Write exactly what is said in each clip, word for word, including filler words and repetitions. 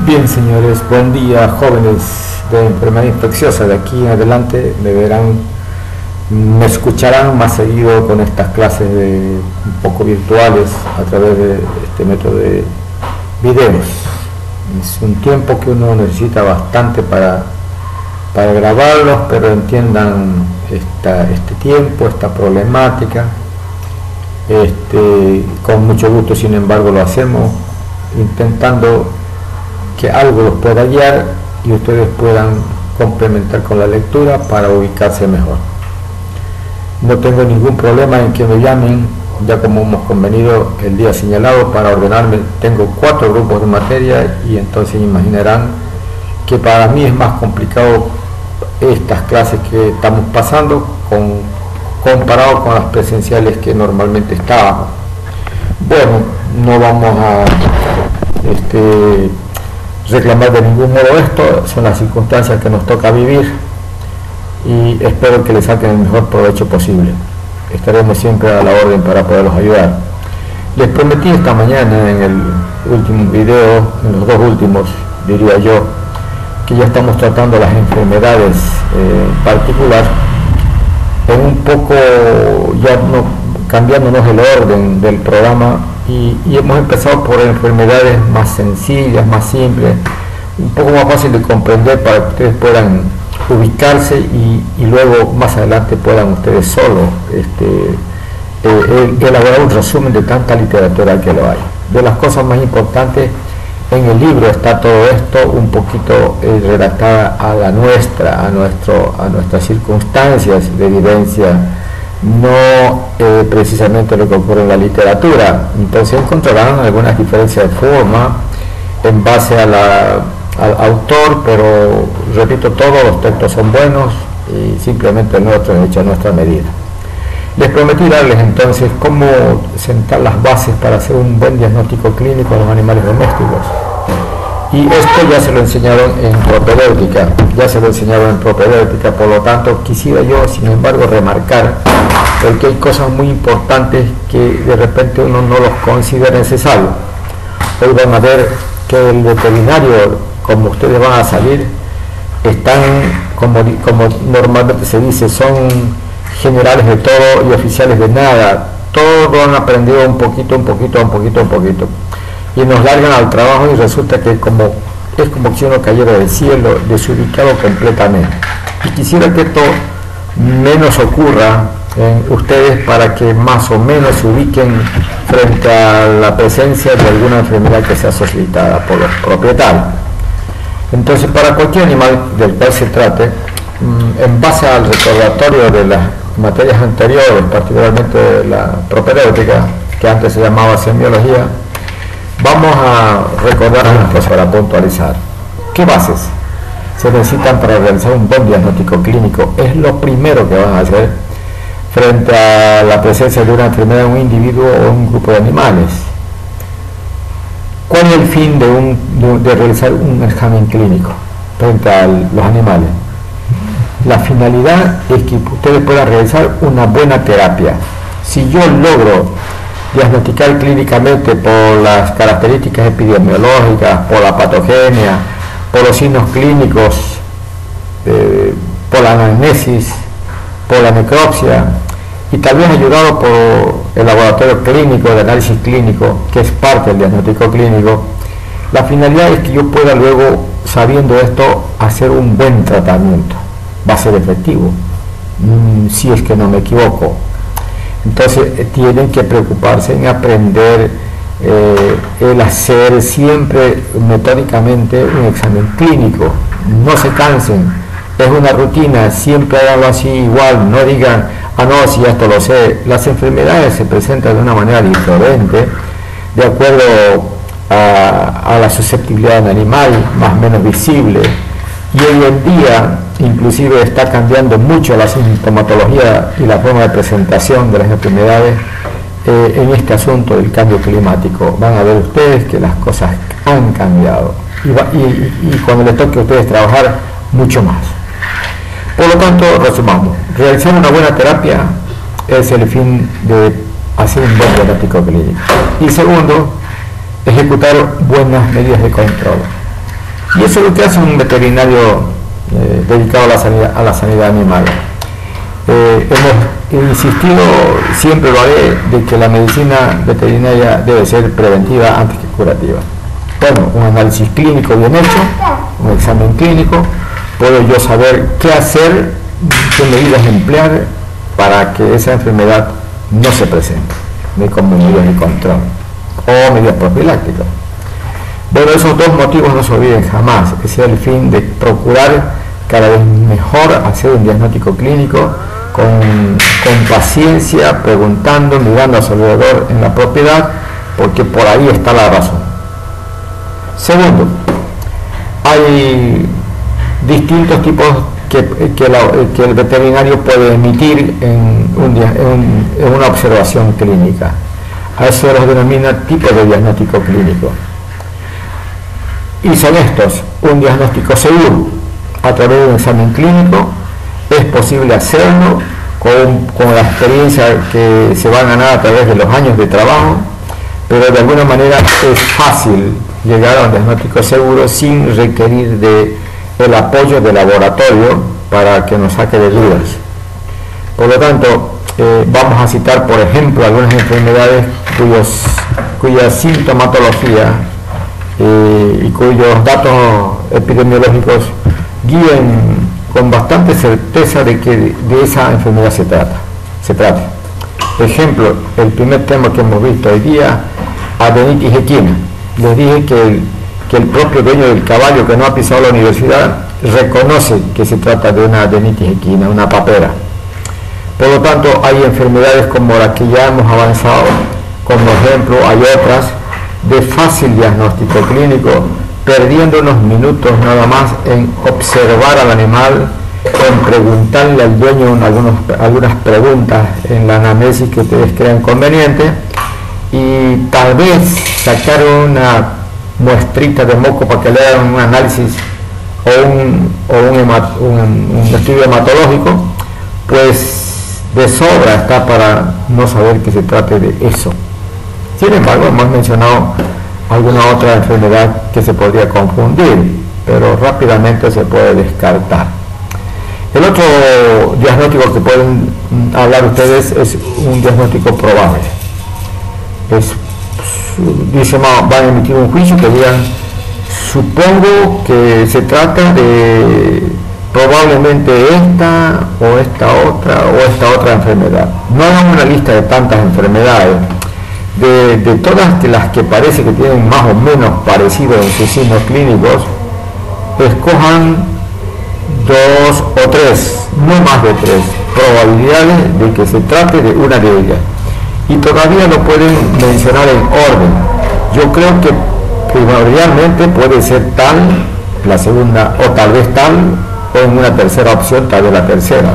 Bien, señores, buen día, jóvenes de enfermedad infecciosa. De aquí en adelante me verán, me escucharán más seguido con estas clases de, un poco virtuales a través de este método de videos. Es un tiempo que uno necesita bastante para, para grabarlos, pero entiendan esta, este tiempo, esta problemática. Este, con mucho gusto, sin embargo, lo hacemos intentando que algo los pueda guiar y ustedes puedan complementar con la lectura para ubicarse mejor. No tengo ningún problema en que me llamen, ya como hemos convenido el día señalado, para ordenarme. Tengo cuatro grupos de materia y entonces imaginarán que para mí es más complicado estas clases que estamos pasando con, comparado con las presenciales que normalmente estábamos. Bueno, no vamos a este, reclamar de ningún modo esto, son las circunstancias que nos toca vivir y espero que le saquen el mejor provecho posible. Estaremos siempre a la orden para poderlos ayudar. Les prometí esta mañana en el último video, en los dos últimos diría yo, que ya estamos tratando las enfermedades eh, en particular, en un poco ya no, cambiándonos el orden del programa. Y, y hemos empezado por enfermedades más sencillas, más simples, un poco más fácil de comprender para que ustedes puedan ubicarse y, y luego más adelante puedan ustedes solos este, eh, elaborar un resumen de tanta literatura que lo hay. De las cosas más importantes, en el libro está todo esto un poquito eh, redactada a la nuestra, a, nuestro, a nuestras circunstancias de vivencia, no eh, precisamente lo que ocurre en la literatura. Entonces encontrarán algunas diferencias de forma en base a la, al autor, pero repito, todos los textos son buenos y simplemente el nuestro es hecho a nuestra medida. Les prometí darles entonces cómo sentar las bases para hacer un buen diagnóstico clínico en los animales domésticos. Y esto ya se lo enseñaron en propedéutica, ya se lo enseñaron en propedéutica, por lo tanto quisiera yo, sin embargo, remarcar porque hay cosas muy importantes que de repente uno no los considera necesarios. Hoy van a ver que el veterinario, como ustedes van a salir, están, como, como normalmente se dice, son generales de todo y oficiales de nada. Todos han aprendido un poquito, un poquito, un poquito, un poquito. Y nos largan al trabajo y resulta que como, es como si uno cayera del cielo, desubicado completamente. Y quisiera que esto menos ocurra en ustedes para que más o menos se ubiquen frente a la presencia de alguna enfermedad que sea solicitada por los propietarios. Entonces, para cualquier animal del cual se trate, en base al recordatorio de las materias anteriores, particularmente de la propedéutica, que antes se llamaba semiología, vamos a recordar unas cosas para puntualizar. ¿Qué bases se necesitan para realizar un buen diagnóstico clínico? Es lo primero que van a hacer frente a la presencia de una enfermedad en un individuo o un grupo de animales. ¿Cuál es el fin de, un, de, de realizar un examen clínico frente a los animales? La finalidad es que ustedes puedan realizar una buena terapia. Si yo logro diagnosticar clínicamente por las características epidemiológicas, por la patogenia, por los signos clínicos, eh, por la anamnesis, por la necropsia, y tal vez ayudado por el laboratorio clínico de análisis clínico, que es parte del diagnóstico clínico, la finalidad es que yo pueda luego, sabiendo esto, hacer un buen tratamiento. Va a ser efectivo, mmm, si es que no me equivoco. Entonces eh, tienen que preocuparse en aprender eh, el hacer siempre metódicamente un examen clínico. No se cansen, es una rutina, siempre háganlo así igual, no digan, ah no, si ya esto lo sé. Las enfermedades se presentan de una manera diferente, de acuerdo a, a la susceptibilidad del animal, más o menos visible, y hoy en día inclusive está cambiando mucho la sintomatología y la forma de presentación de las enfermedades eh, en este asunto del cambio climático. Van a ver ustedes que las cosas han cambiado y, va, y, y cuando les toque a ustedes trabajar, mucho más. Por lo tanto, resumamos, realizar una buena terapia es el fin de hacer un buen diagnóstico clínico. Y segundo, ejecutar buenas medidas de control. Y eso es lo que hace un veterinario eh, dedicado a la sanidad, a la sanidad animal. Eh, hemos insistido, siempre lo haré, de que la medicina veterinaria debe ser preventiva antes que curativa. Bueno, un análisis clínico bien hecho, un examen clínico, puedo yo saber qué hacer, qué medidas emplear para que esa enfermedad no se presente, ni como medidas de control o medidas profilácticas. Bueno, esos dos motivos no se olviden jamás. Ese es el fin de procurar cada vez mejor hacer un diagnóstico clínico con, con paciencia, preguntando, mirando a su alrededor en la propiedad, porque por ahí está la razón. Segundo, hay distintos tipos que, que, la, que el veterinario puede emitir en, un, en, un, en una observación clínica. A eso los denomina tipo de diagnóstico clínico. Y son estos: un diagnóstico seguro a través de un examen clínico. Es posible hacerlo con, con la experiencia que se va a ganar a través de los años de trabajo, pero de alguna manera es fácil llegar a un diagnóstico seguro sin requerir de el apoyo del laboratorio para que nos saque de dudas. Por lo tanto, eh, vamos a citar, por ejemplo, algunas enfermedades cuyos, cuya sintomatología eh, y cuyos datos epidemiológicos guíen con bastante certeza de que de esa enfermedad se trata. Se trata. Ejemplo, el primer tema que hemos visto hoy día, adenitis equina. Les dije que el, que el propio dueño del caballo que no ha pisado la universidad reconoce que se trata de una adenitis equina, una papera. Por lo tanto, hay enfermedades como las que ya hemos avanzado, como ejemplo hay otras de fácil diagnóstico clínico, perdiendo unos minutos nada más en observar al animal, en preguntarle al dueño algunos, algunas preguntas en la anamnesis que ustedes crean conveniente, y tal vez sacar una muestrita de moco para que le hagan un análisis o un, o un, hemat, un, un estudio hematológico, pues de sobra está para no saber que se trate de eso. Sin embargo, hemos mencionado alguna otra enfermedad que se podría confundir, pero rápidamente se puede descartar. El otro diagnóstico que pueden hablar ustedes es un diagnóstico probable. Es, dice, van a emitir un juicio que digan, supongo que se trata de probablemente esta o esta otra o esta otra enfermedad. No hagan una lista de tantas enfermedades. De, de todas las que parece que tienen más o menos parecido en sus signos clínicos, escojan dos o tres, no más de tres, probabilidades de que se trate de una de ellas. Y todavía lo pueden mencionar en orden. Yo creo que primordialmente puede ser tal, la segunda, o tal vez tal, o en una tercera opción, tal vez la tercera.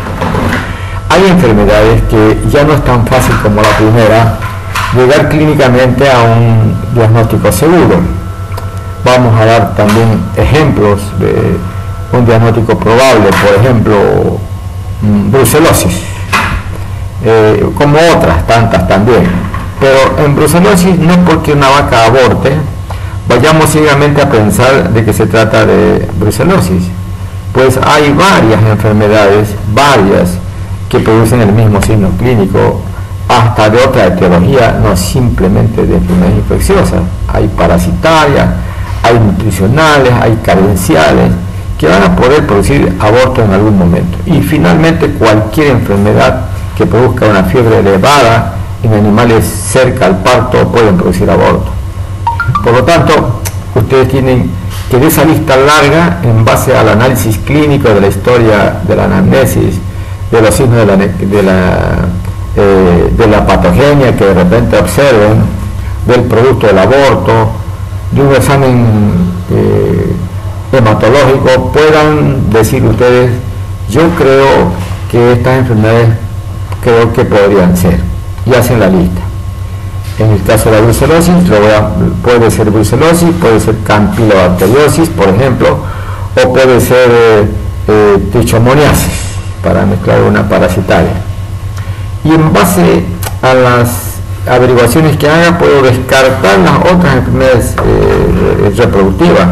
Hay enfermedades que ya no es tan fácil como la primera llegar clínicamente a un diagnóstico seguro. Vamos a dar también ejemplos de un diagnóstico probable, por ejemplo, brucelosis, eh, como otras tantas también. Pero en brucelosis no es porque una vaca aborte vayamos ciegamente a pensar de que se trata de brucelosis, pues hay varias enfermedades, varias, que producen el mismo signo clínico, hasta de otra etiología, no simplemente de enfermedades infecciosas. Hay parasitarias, hay nutricionales, hay carenciales, que van a poder producir aborto en algún momento. Y finalmente, cualquier enfermedad que produzca una fiebre elevada en animales cerca al parto pueden producir aborto. Por lo tanto, ustedes tienen que de esa lista larga, en base al análisis clínico de la historia de la anamnesis, de los signos de la, de la Eh, de la patogenia que de repente observen, del producto del aborto, de un examen eh, hematológico, puedan decir ustedes, yo creo que estas enfermedades creo que podrían ser, y hacen la lista. En el caso de la brucelosis, lo voy a, puede ser brucelosis, puede ser campylobacteriosis, por ejemplo, o puede ser eh, eh, trichomoniasis, para mezclar una parasitaria. Y en base a las averiguaciones que haga, puedo descartar las otras enfermedades eh, reproductivas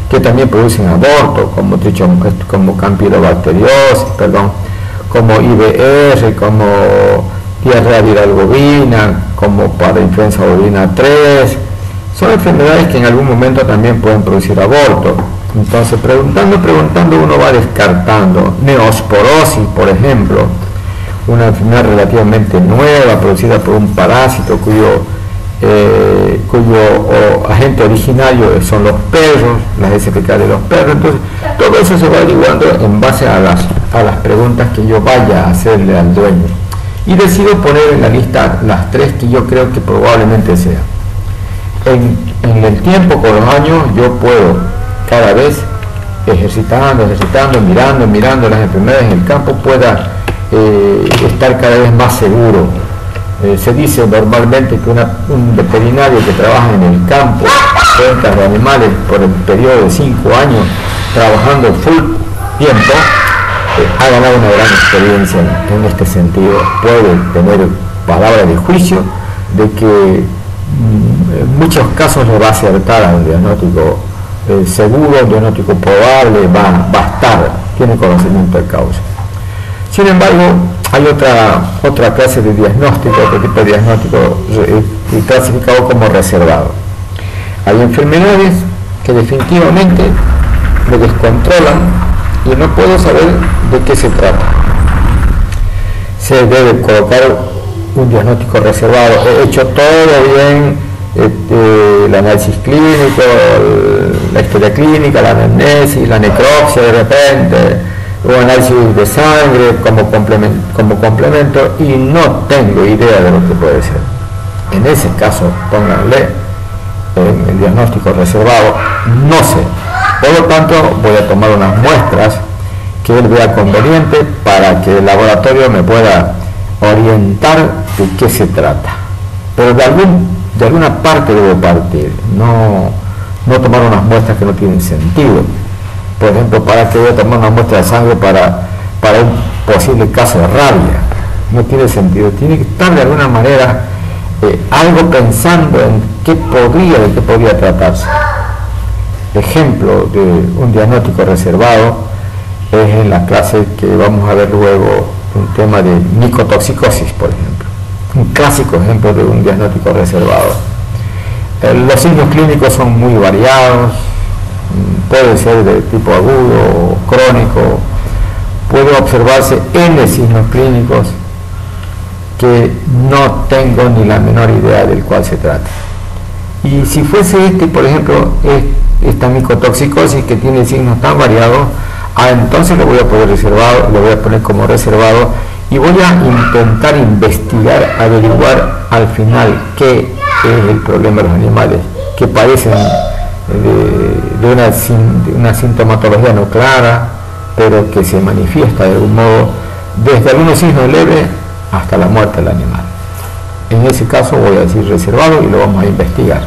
que también producen aborto, como, como campylobacteriosis, perdón, como I B R, como diarrea viral bovina, como parainfluenza bovina tres. Son enfermedades que en algún momento también pueden producir aborto. Entonces, preguntando, preguntando, uno va descartando. Neosporosis, por ejemplo, una enfermedad relativamente nueva, producida por un parásito cuyo, eh, cuyo o, agente originario son los perros, las heces fecales de los perros. Entonces, todo eso se va averiguando en base a las, a las preguntas que yo vaya a hacerle al dueño. Y decido poner en la lista las tres que yo creo que probablemente sean. En, en el tiempo, con los años, yo puedo cada vez ejercitando, ejercitando, mirando, mirando las enfermedades en el campo, pueda eh, estar cada vez más seguro. Eh, se dice normalmente que una, un veterinario que trabaja en el campo, ventas de animales por el periodo de cinco años, trabajando full tiempo, eh, ha ganado una gran experiencia en, en este sentido. Puede tener palabra de juicio de que en muchos casos le va a acertar a un diagnóstico eh, seguro, un diagnóstico probable, va, va a estar, tiene conocimiento de causa. Sin embargo, hay otra, otra clase de diagnóstico, otro tipo de diagnóstico eh, clasificado como reservado. Hay enfermedades que definitivamente me descontrolan y no puedo saber de qué se trata. Se debe colocar un diagnóstico reservado. He hecho todo bien, este, el análisis clínico, el, la historia clínica, la anamnesis, la necropsia de repente, un análisis de sangre como complemento, como complemento y no tengo idea de lo que puede ser. En ese caso, pónganle en el diagnóstico reservado, no sé. Por lo tanto, voy a tomar unas muestras que él vea conveniente para que el laboratorio me pueda orientar de qué se trata, pero de, algún, de alguna parte debo partir, no, no tomar unas muestras que no tienen sentido. Por ejemplo, ¿para qué voy a tomar una muestra de sangre para, para un posible caso de rabia? No tiene sentido, tiene que estar de alguna manera eh, algo pensando en qué podría, de qué podría tratarse. Ejemplo de un diagnóstico reservado es en la clase que vamos a ver luego, un tema de micotoxicosis, por ejemplo, un clásico ejemplo de un diagnóstico reservado. Eh, los signos clínicos son muy variados, puede ser de tipo agudo o crónico, puede observarse N signos clínicos que no tengo ni la menor idea del cual se trata. Y si fuese este, por ejemplo, esta micotoxicosis que tiene signos tan variados, ah, entonces lo voy a poner reservado, lo voy a poner como reservado y voy a intentar investigar, averiguar al final qué es el problema de los animales que padecen de, de, una, de una sintomatología no clara, pero que se manifiesta de algún modo desde algunos signos leves hasta la muerte del animal. En ese caso voy a decir reservado y lo vamos a investigar.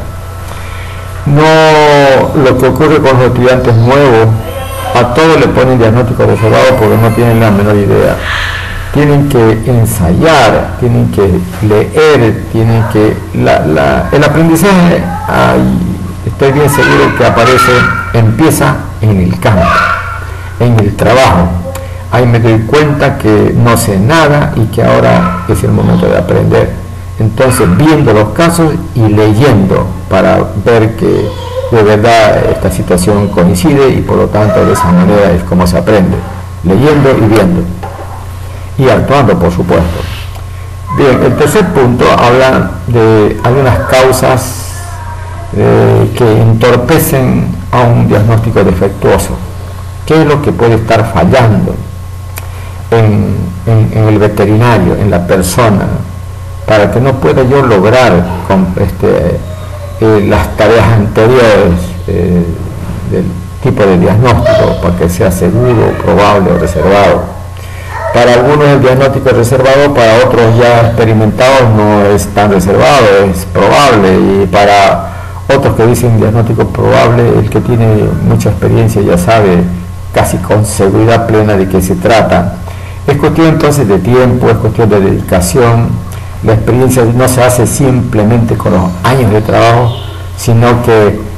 No lo que ocurre con los estudiantes nuevos, a todos le ponen diagnóstico reservado porque no tienen la menor idea. Tienen que ensayar, tienen que leer, tienen que... La, la, el aprendizaje, ay, estoy bien seguro que aparece, empieza en el campo, en el trabajo. Ahí me doy cuenta que no sé nada y que ahora es el momento de aprender. Entonces, viendo los casos y leyendo para ver que de verdad esta situación coincide y por lo tanto de esa manera es como se aprende, leyendo y viendo y actuando, por supuesto. Bien, el tercer punto habla de algunas causas eh, que entorpecen a un diagnóstico defectuoso. ¿Qué es lo que puede estar fallando en, en, en el veterinario, en la persona, para que no pueda yo lograr con este Eh, las tareas anteriores eh, del tipo de diagnóstico, para que sea seguro, probable o reservado? Para algunos el diagnóstico es reservado, para otros ya experimentados no es tan reservado, es probable, y para otros que dicen diagnóstico probable, el que tiene mucha experiencia ya sabe casi con seguridad plena de qué se trata. Es cuestión entonces de tiempo, es cuestión de dedicación. La experiencia no se hace simplemente con los años de trabajo, sino que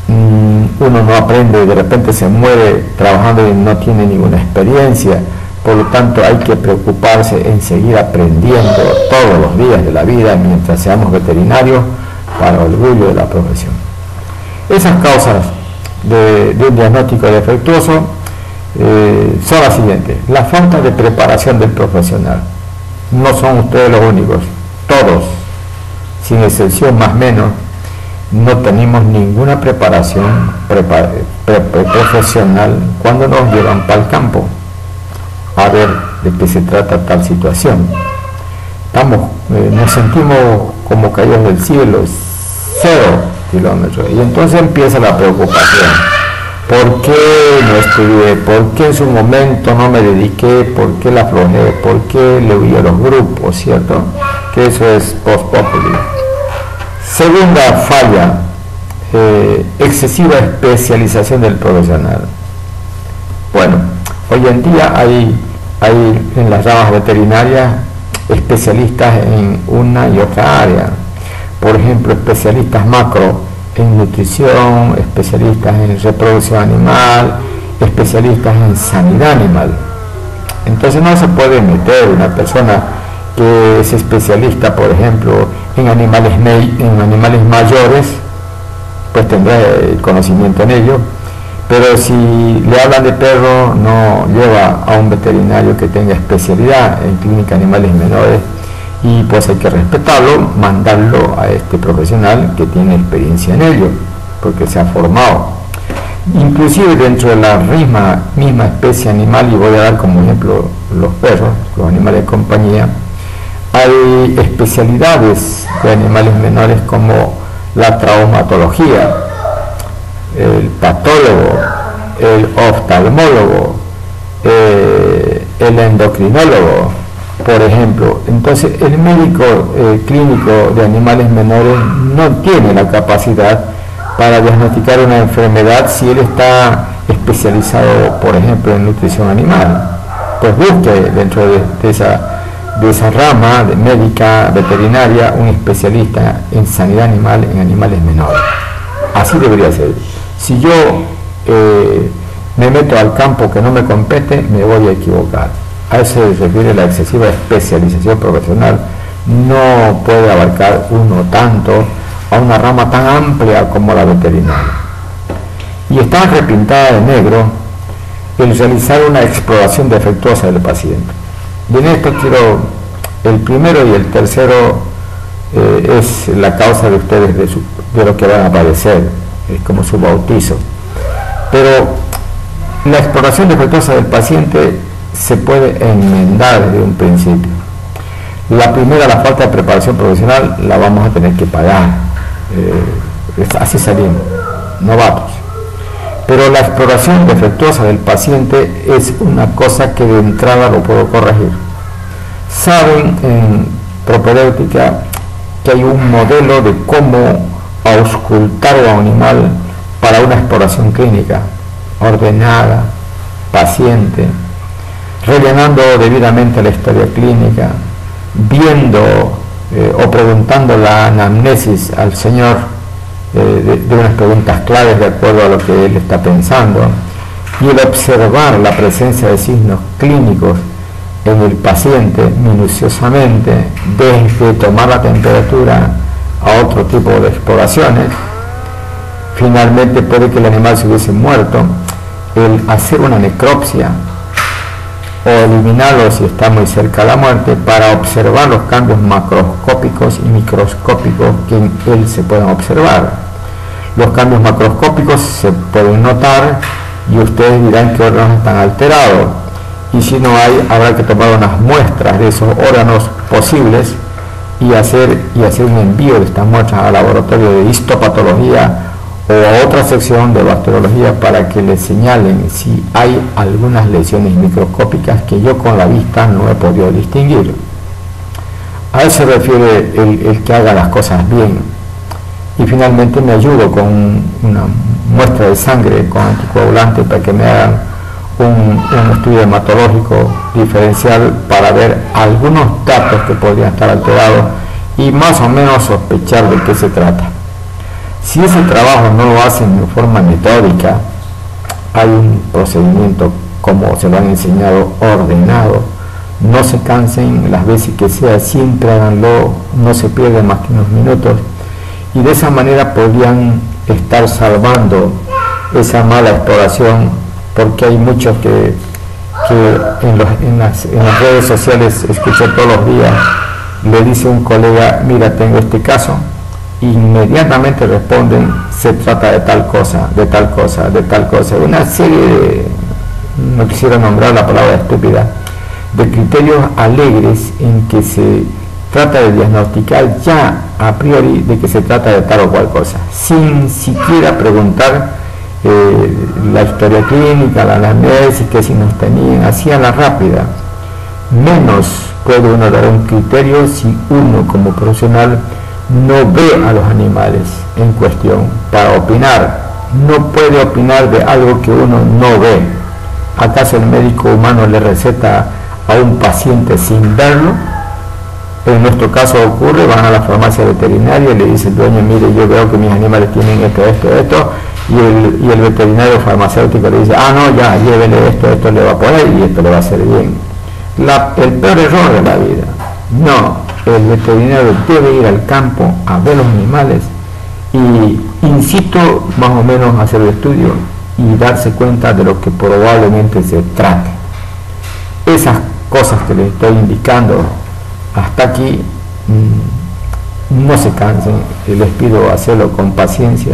uno no aprende, de repente se muere trabajando y no tiene ninguna experiencia. Por lo tanto, hay que preocuparse en seguir aprendiendo todos los días de la vida mientras seamos veterinarios, para orgullo de la profesión. Esas causas de, de un diagnóstico defectuoso eh, son las siguientes: la falta de preparación del profesional. No son ustedes los únicos, todos, sin excepción más o menos, no tenemos ninguna preparación prepar, pre, pre, profesional cuando nos llevan para el campo a ver de qué se trata tal situación. Estamos, eh, nos sentimos como caídos del cielo, cero kilómetros, y entonces empieza la preocupación. ¿Por qué no estudié? ¿Por qué en su momento no me dediqué? ¿Por qué la aflojé? ¿Por qué le huí a los grupos? ¿Cierto? Que eso es post populi. Segunda falla, eh, excesiva especialización del profesional. Bueno, hoy en día hay, hay en las ramas veterinarias especialistas en una y otra área. Por ejemplo, especialistas macro en nutrición, especialistas en reproducción animal, especialistas en sanidad animal. Entonces no se puede meter una persona que es especialista, por ejemplo, en animales, en animales mayores, pues tendrá conocimiento en ello, pero si le hablan de perro, no lleva a un veterinario que tenga especialidad en clínica de animales menores, y pues hay que respetarlo, mandarlo a este profesional que tiene experiencia en ello, porque se ha formado. Inclusive dentro de la misma, misma especie animal, y voy a dar como ejemplo los perros, los animales de compañía, hay especialidades de animales menores como la traumatología, el patólogo, el oftalmólogo, eh, el endocrinólogo, por ejemplo. Entonces el médico eh, clínico de animales menores no tiene la capacidad para diagnosticar una enfermedad si él está especializado, por ejemplo, en nutrición animal. Pues busque dentro de, de, esa, de esa rama de médica veterinaria un especialista en sanidad animal en animales menores. Así debería ser. Si yo eh, me meto al campo que no me compete, me voy a equivocar. A eso se refiere la excesiva especialización profesional. No puede abarcar uno tanto a una rama tan amplia como la veterinaria. Y está repintada de negro el realizar una exploración defectuosa del paciente. Y en esto quiero, el primero y el tercero eh, es la causa de ustedes de, su, de lo que van a padecer, es como su bautizo. Pero la exploración defectuosa del paciente se puede enmendar desde un principio. La primera, la falta de preparación profesional, la vamos a tener que pagar. Eh, así salimos, novatos. Pero la exploración defectuosa del paciente es una cosa que de entrada lo puedo corregir. Saben en propedéutica que hay un modelo de cómo auscultar a un animal para una exploración clínica ordenada, paciente, rellenando debidamente la historia clínica, viendo eh, o preguntando la anamnesis al señor eh, de, de unas preguntas claves de acuerdo a lo que él está pensando, y el observar la presencia de signos clínicos en el paciente minuciosamente, desde tomar la temperatura a otro tipo de exploraciones. Finalmente puede que el animal se hubiese muerto, el hacer una necropsia o eliminarlo si está muy cerca de la muerte, para observar los cambios macroscópicos y microscópicos que en él se pueden observar. Los cambios macroscópicos se pueden notar y ustedes dirán qué órganos están alterados, y si no hay, habrá que tomar unas muestras de esos órganos posibles y hacer, y hacer un envío de estas muestras al laboratorio de histopatología o a otra sección de bacteriología para que le señalen si hay algunas lesiones microscópicas que yo con la vista no he podido distinguir. A eso se refiere el, el que haga las cosas bien. Y finalmente me ayudo con una muestra de sangre con anticoagulante para que me hagan un, un estudio hematológico diferencial para ver algunos datos que podrían estar alterados y más o menos sospechar de qué se trata. Si ese trabajo no lo hacen de forma metódica, hay un procedimiento como se lo han enseñado ordenado, no se cansen las veces que sea, siempre háganlo, no se pierden más que unos minutos, y de esa manera podrían estar salvando esa mala exploración, porque hay muchos que, que en, los, en, las, en las redes sociales escucho todos los días, le dice un colega, mira, tengo este caso, inmediatamente responden, se trata de tal cosa, de tal cosa, de tal cosa, una serie de, no quisiera nombrar la palabra estúpida, de criterios alegres en que se trata de diagnosticar ya a priori de que se trata de tal o cual cosa, sin siquiera preguntar eh, la historia clínica, la anamnesis, que si nos tenían, así a la rápida. Menos puede uno dar un criterio si uno como profesional no ve a los animales en cuestión para opinar. No puede opinar de algo que uno no ve. ¿Acaso el médico humano le receta a un paciente sin verlo? En nuestro caso ocurre, van a la farmacia veterinaria y le dice el dueño, mire, yo veo que mis animales tienen esto, esto, esto, y el, y el veterinario farmacéutico le dice, ah, no, ya, llévele esto, esto le va a poner y esto le va a hacer bien. La, el peor error de la vida. No, el veterinario debe ir al campo a ver los animales y, incito, más o menos a hacer el estudio y darse cuenta de lo que probablemente se trate. Esas cosas que les estoy indicando hasta aquí, mmm, no se cansen, les pido hacerlo con paciencia.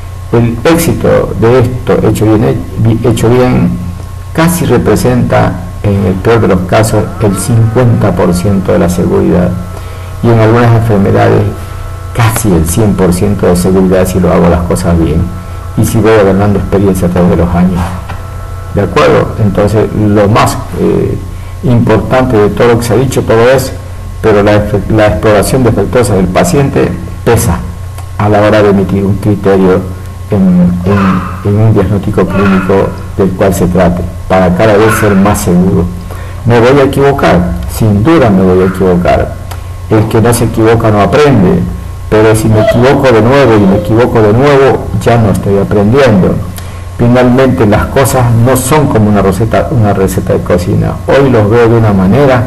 El éxito de esto hecho bien, hecho bien casi representa, en el peor de los casos, el cincuenta por ciento de la seguridad, y en algunas enfermedades casi el cien por ciento de seguridad si lo hago las cosas bien y si voy ganando experiencia a través de los años. ¿De acuerdo? Entonces, lo más eh, importante de todo lo que se ha dicho, todo es, pero la, la exploración defectuosa del paciente pesa a la hora de emitir un criterio en, en, en un diagnóstico clínico del cual se trate, para cada vez ser más seguro. Me voy a equivocar, sin duda me voy a equivocar. El que no se equivoca no aprende, pero si me equivoco de nuevo y me equivoco de nuevo, ya no estoy aprendiendo. Finalmente, las cosas no son como una receta, una receta de cocina. Hoy los veo de una manera,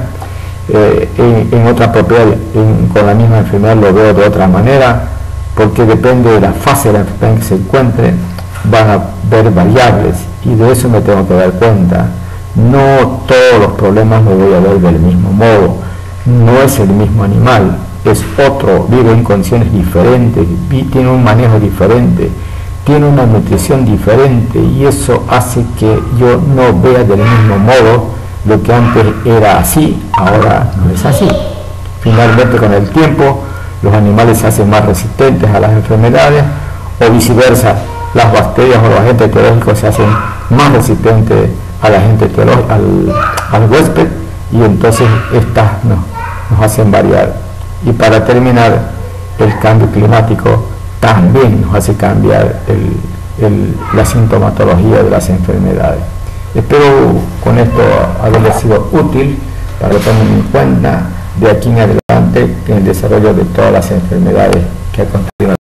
eh, en, en otra propiedad, en, con la misma enfermedad lo veo de otra manera, porque depende de la fase de la enfermedad en que se encuentre, van a ver variables, y de eso me tengo que dar cuenta. No todos los problemas los voy a ver del mismo modo, no es el mismo animal, es otro, vive en condiciones diferentes, tiene un manejo diferente, tiene una nutrición diferente, y eso hace que yo no vea del mismo modo lo que antes era así, ahora no es así. Finalmente, con el tiempo, los animales se hacen más resistentes a las enfermedades, o viceversa, las bacterias o los agentes etiológicos se hacen más resistentes al agente etiológico, al, al huésped, y entonces estas no, nos hacen variar. Y para terminar, el cambio climático también nos hace cambiar el, el, la sintomatología de las enfermedades. Espero con esto haberles sido útil para que tomen en cuenta de aquí en adelante en el desarrollo de todas las enfermedades que a continuación